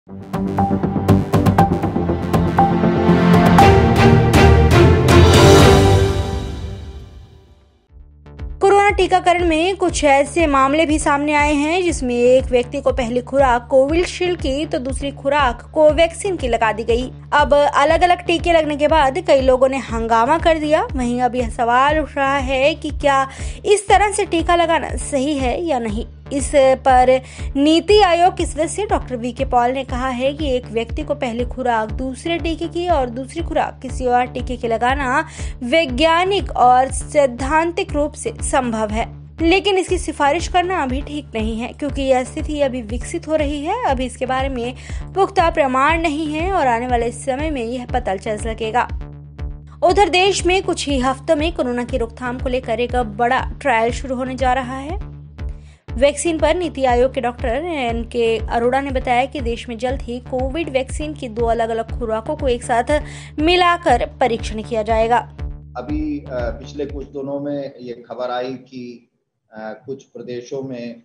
Corona टीकाकरण में कुछ ऐसे मामले भी सामने आए हैं जिसमें एक व्यक्ति को पहली खुराक कोविशील्ड की तो दूसरी खुराक कोवैक्सीन की लगा दी गई। अब अलग अलग टीके लगने के बाद कई लोगों ने हंगामा कर दिया। वहीं अब यह सवाल उठ रहा है कि क्या इस तरह से टीका लगाना सही है या नहीं। इस पर नीति आयोग के सदस्य डॉक्टर वी.के. पॉल ने कहा है कि एक व्यक्ति को पहली खुराक दूसरे टीके की और दूसरी खुराक किसी और टीके की लगाना वैज्ञानिक और सैद्धांतिक रूप से संभव है, लेकिन इसकी सिफारिश करना अभी ठीक नहीं है क्योंकि यह स्थिति अभी विकसित हो रही है। अभी इसके बारे में पुख्ता प्रमाण नहीं है और आने वाले समय में यह पता चल सकेगा। उधर देश में कुछ ही हफ्तों में कोरोना की रोकथाम को लेकर एक बड़ा ट्रायल शुरू होने जा रहा है। वैक्सीन पर नीति आयोग के डॉक्टर एन.के. अरोड़ा ने बताया कि देश में जल्द ही कोविड वैक्सीन की 2 अलग-अलग खुराकों को एक साथ मिलाकर परीक्षण किया जाएगा। अभी पिछले कुछ दिनों में ये खबर आई कि कुछ प्रदेशों में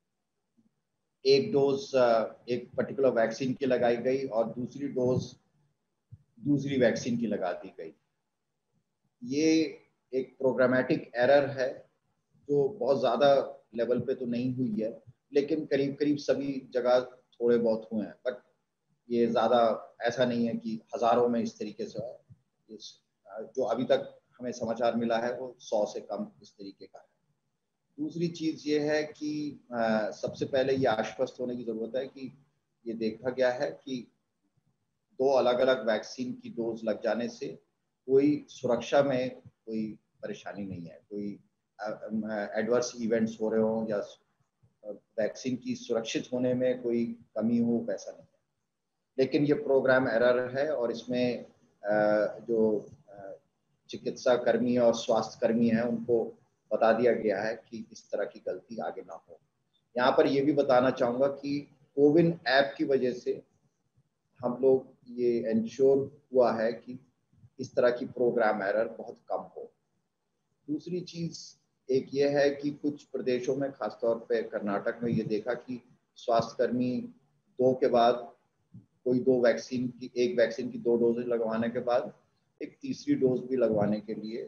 एक डोज एक पर्टिकुलर वैक्सीन की लगाई गई और दूसरी डोज दूसरी वैक्सीन की लगा दी गई। ये एक प्रोग्रामेटिक एरर है जो बहुत ज़्यादा लेवल पे तो नहीं हुई है, लेकिन करीब करीब सभी जगह थोड़े बहुत हुए हैं। बट ये ज़्यादा ऐसा नहीं है कि हज़ारों में इस तरीके से है। जो अभी तक हमें समाचार मिला है वो 100 से कम इस तरीके का है। दूसरी चीज़ ये है कि सबसे पहले ये आश्वस्त होने की ज़रूरत है कि ये देखा गया है कि 2 अलग अलग वैक्सीन की डोज लग जाने से कोई सुरक्षा में कोई परेशानी नहीं है, कोई एडवर्स इवेंट्स हो रहे हों या वैक्सीन की सुरक्षित होने में कोई कमी हो, वैसा नहीं है। लेकिन ये प्रोग्राम एरर है और इसमें जो चिकित्सा कर्मी और स्वास्थ्य कर्मी हैं उनको बता दिया गया है कि इस तरह की गलती आगे ना हो। यहाँ पर ये भी बताना चाहूँगा कि कोविन ऐप की वजह से हम लोग ये इंश्योर हुआ है कि इस तरह की प्रोग्राम एरर बहुत कम हो। दूसरी चीज़ एक ये है कि कुछ प्रदेशों में, खासतौर पे कर्नाटक में, ये देखा कि स्वास्थ्यकर्मी 2 के बाद कोई एक वैक्सीन की 2 डोजेज लगवाने के बाद एक तीसरी डोज भी लगवाने के लिए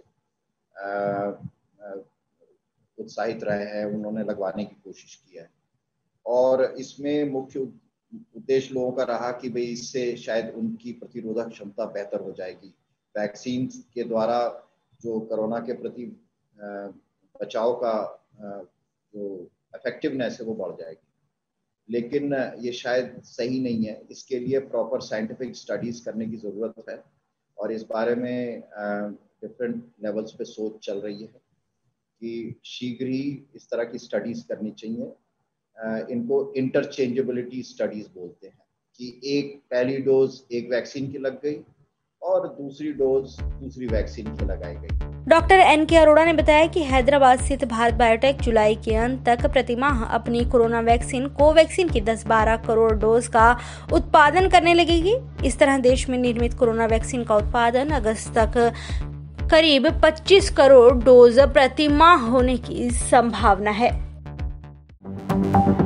उत्साहित रहे हैं, उन्होंने लगवाने की कोशिश की है। और इसमें मुख्य उद्देश्य लोगों का रहा कि भाई इससे शायद उनकी प्रतिरोधक क्षमता बेहतर हो जाएगी। वैक्सीन के द्वारा जो कोरोना के प्रति बचाव का जो इफेक्टिवनेस है वो बढ़ जाएगी, लेकिन ये शायद सही नहीं है। इसके लिए प्रॉपर साइंटिफिक स्टडीज़ करने की ज़रूरत है और इस बारे में डिफरेंट लेवल्स पे सोच चल रही है कि शीघ्र ही इस तरह की स्टडीज़ करनी चाहिए। इनको इंटरचेंजेबिलिटी स्टडीज़ बोलते हैं कि एक पहली डोज एक वैक्सीन की लग गई और दूसरी डोज दूसरी वैक्सीन की लगाई गई। Doctor NK. अरोड़ा ने बताया कि हैदराबाद स्थित भारत बायोटेक जुलाई के अंत तक प्रतिमाह अपनी कोरोना वैक्सीन कोवैक्सीन की 10-12 करोड़ डोज का उत्पादन करने लगेगी। इस तरह देश में निर्मित कोरोना वैक्सीन का उत्पादन अगस्त तक करीब 25 करोड़ डोज प्रतिमाह होने की संभावना है।